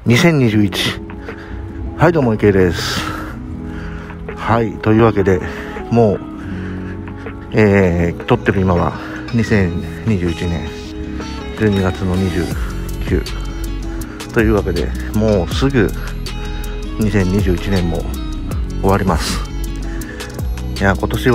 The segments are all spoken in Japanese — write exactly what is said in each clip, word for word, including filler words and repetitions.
にせんにじゅういち。はい、どうも池です。はい、というわけでもう、えー、撮ってる今はにせんにじゅういちねんじゅうにがつのにじゅうくというわけで、もうすぐにせんにじゅういちねんも終わります。いや、今年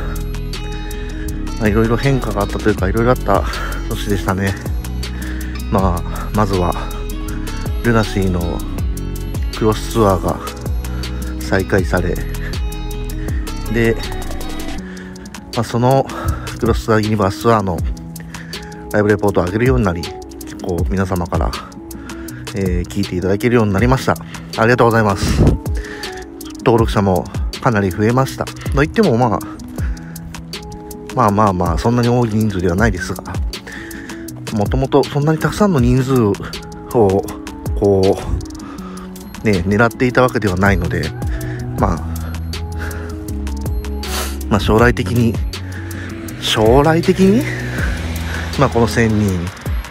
はいろいろ変化があったというか、いろいろあった年でしたね。まあまずはルナシーのクロスツアーが再開され、で、まあ、そのクロスツアーユニバースツアーのライブレポートを上げるようになり、結構皆様から、えー、聞いていただけるようになりました。ありがとうございます。登録者もかなり増えました。といっても、まあまあまあまあそんなに多い人数ではないですが、もともとそんなにたくさんの人数をこうね狙っていたわけではないので、まあまあ将来的に将来的にまあこのせんにん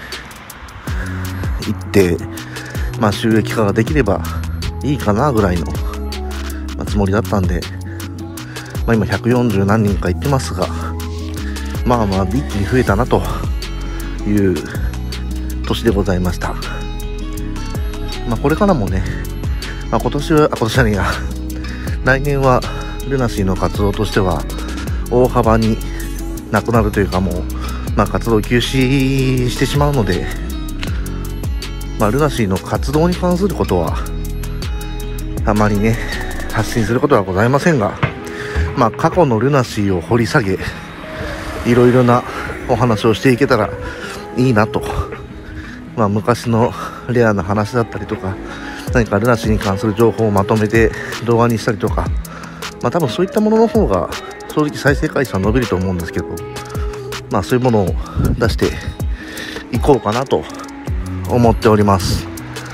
行ってまあ収益化ができればいいかなぐらいの、まあ、つもりだったんで、まあ今ひゃくよんじゅう何人か行ってますが、まあまあ一気に増えたなという年でございました。まあこれからもね、まあ、今年は今年はねや来年はルナシーの活動としては大幅になくなるというか、もうまあ活動休止してしまうので、まあルナシーの活動に関することはあまりね発信することはございませんが、まあ過去のルナシーを掘り下げ、いろいろなお話をしていけたらいいなと。まあ昔のレアな話だったりとか、何かルナシーに関する情報をまとめて動画にしたりとか、まあ多分そういったものの方が正直再生回数は伸びると思うんですけど、まあそういうものを出していこうかなと思っております。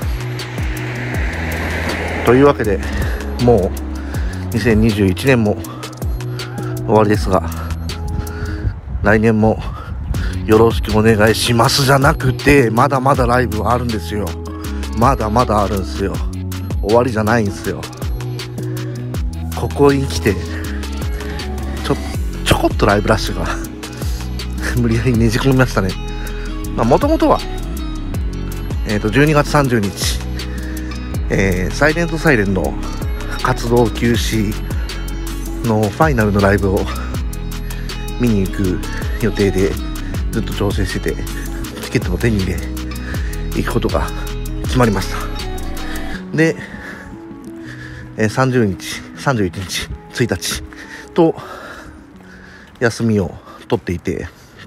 というわけで、もうにせんにじゅういちねんも終わりですが、来年もよろしくお願いしますじゃなくて、まだまだライブはあるんですよ。まだまだあるんですよ。終わりじゃないんですよ。ここに来てちょちょこっとライブラッシュが無理やりねじ込みましたね。まあもともとはえっとじゅうにがつさんじゅうにち、えー、サイレントサイレンの活動休止のファイナルのライブを見に行く予定でずっと調整してて、チケットも手に入れ行くことが決まりました。で、えー、さんじゅうにち、さんじゅういちにち、ついたちと休みを取っていて、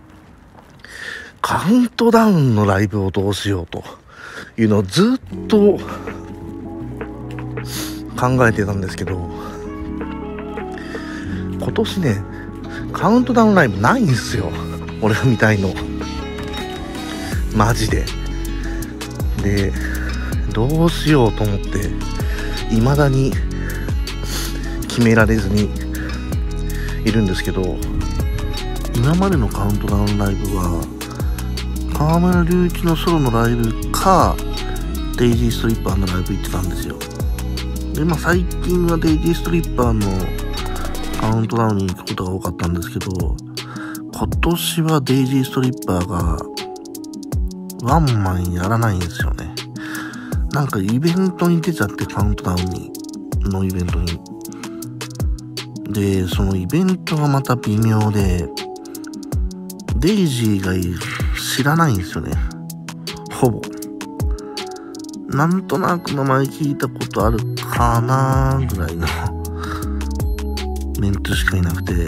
カウントダウンのライブをどうしようというのをずっと考えてたんですけど、今年ねカウントダウンライブないんですよ、俺が見たいのマジで。でどうしようと思って未だに決められずにいるんですけど、今までのカウントダウンライブは川村隆一のソロのライブかデイジーストリッパーのライブ行ってたんですよ。でまあ最近はデイジーストリッパーのカウントダウンに行くことが多かったんですけど、今年はデイジーストリッパーがワンマンやらないんですよね。なんかイベントに出ちゃって、カウントダウンにのイベントに。で、そのイベントがまた微妙で、デイジーが知らないんですよね。ほぼ。なんとなく名前聞いたことあるかなぐらいのメンツしかいなくて。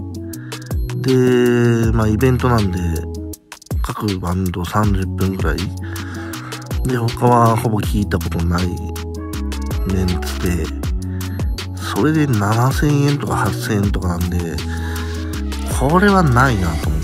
で、まあイベントなんで、各バンドさんじゅっぷんぐらい。で、他はほぼ聞いたことないメンツで、それでななせんえんとかはっせんえんとかなんで、これはないなと思って、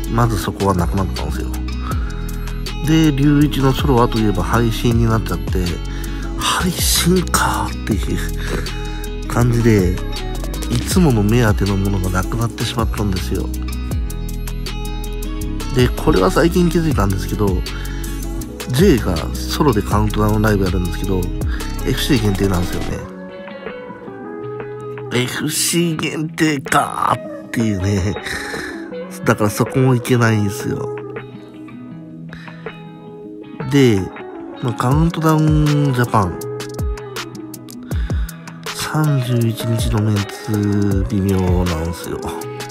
まずそこはなくなったんですよ。で、隆一のソロはといえば配信になっちゃって、配信かーっていう感じで、いつもの目当てのものがなくなってしまったんですよ。で、これは最近気づいたんですけど、 J がソロでカウントダウンライブやるんですけど、エフシー 限定なんですよね。エフシー 限定かーっていうね。だからそこもいけないんですよ。で、まあ、カウントダウンジャパン。さんじゅういちにちのメンツ微妙なんですよ。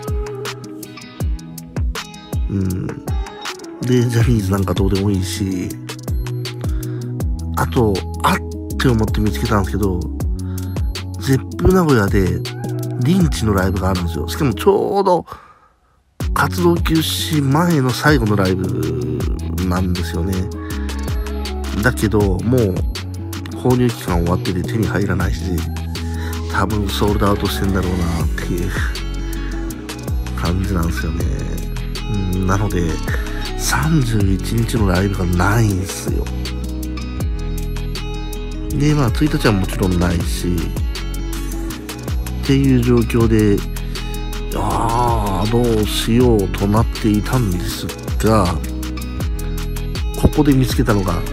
うん。で、ジャニーズなんかどうでもいいし、あと、あって思って見つけたんですけど、ゼップ名古屋でリンチのライブがあるんですよ。しかもちょうど活動休止前の最後のライブなんですよね。だけど、もう購入期間終わってて手に入らないし、多分ソールドアウトしてんだろうなっていう感じなんですよね。うん、なので、さんじゅういちにちのライブがないんですよ。で、まあ、ついたちはもちろんないし、っていう状況で、ああ、どうしようとなっていたんですが、ここで見つけたのが、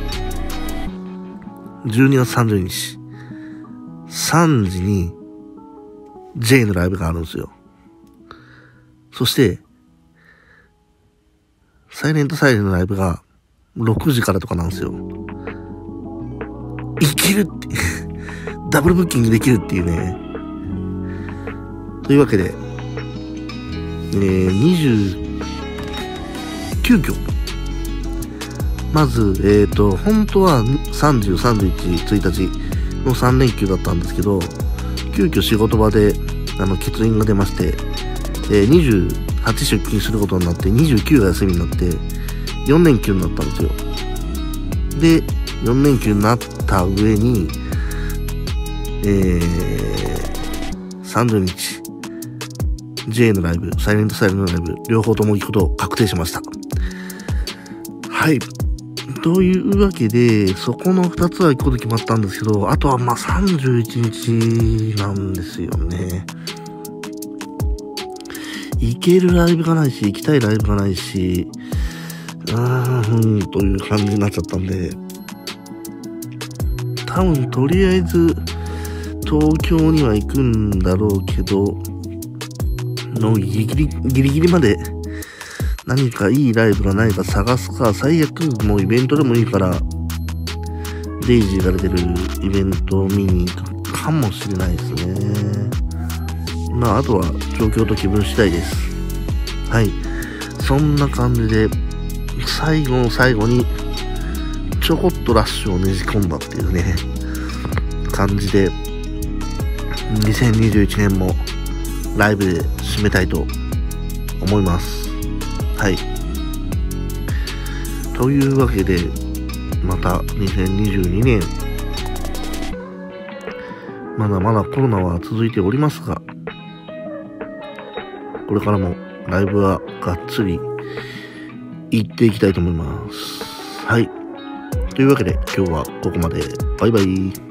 じゅうにがつさんじゅうににち、さんじに J のライブがあるんですよ。そして、サイレントサイレンのライブがろくじからとかなんですよ。いけるってダブルブッキングできるっていうね。というわけで、えー、にじゅうきゅうきょ。まず、えっと、本当はさんじゅう、さんじゅういち、ついたちのさんれんきゅうだったんですけど、急遽仕事場で、あの、欠員が出まして、えー、にじゅうはち出勤することになって、にじゅうきゅうが休みになって、よんれんきゅうになったんですよ。で、よんれんきゅうになった上に、えー、さんじゅうにち、J のライブ、サイレントサイレントのライブ、両方とも行くことを確定しました。はい。というわけで、そこのふたつは行くこと決まったんですけど、あとはまあさんじゅういちにちなんですよね。行けるライブがないし、行きたいライブがないし、うーん、という感じになっちゃったんで、多分とりあえず東京には行くんだろうけど、のギリギリ、ギリギリまで何かいいライブがないか探すか、最悪もうイベントでもいいから、デイジーが出てるイベントを見に行くかもしれないですね。まあ、あとは状況と気分次第です。はい。そんな感じで、最後の最後に、ちょこっとラッシュをねじ込んだっていうね、感じで、にせんにじゅういちねんもライブで締めたいと思います。はい。というわけで、またにせんにじゅうにねん、まだまだコロナは続いておりますが、これからもライブはがっつり行っていきたいと思います。はい。というわけで今日はここまで。バイバイ。